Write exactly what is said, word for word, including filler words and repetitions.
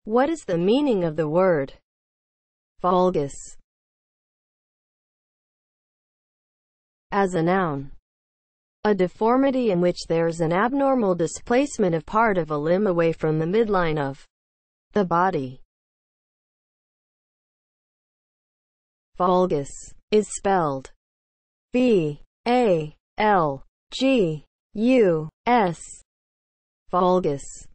What is the meaning of the word valgus as a noun? A deformity in which there is an abnormal displacement of part of a limb away from the midline of the body. Valgus is spelled V A L G U S. Valgus.